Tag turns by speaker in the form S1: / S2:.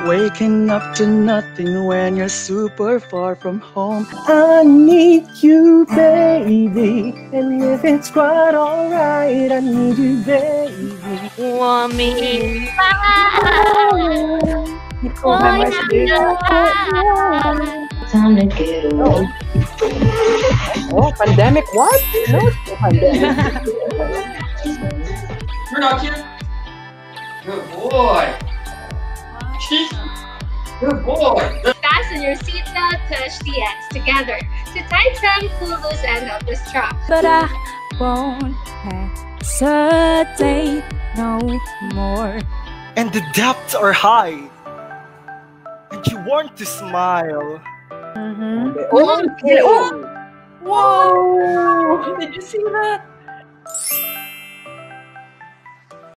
S1: Waking up to nothing when you're super far from home. I need you, baby. And if it's quite alright, I need you, baby.
S2: Want me back?
S3: Time to get away.
S4: Oh, pandemic? What? No, it's no pandemic.
S5: You're not here. Good boy. Good boy.
S6: Fasten your seatbelt, touch the ends together. To tighten, pull loose end of the strap.
S2: But I won't hesitate no more.
S1: And the depths are high. And you want to smile.
S4: Oh,
S2: Whoa! Did you see that?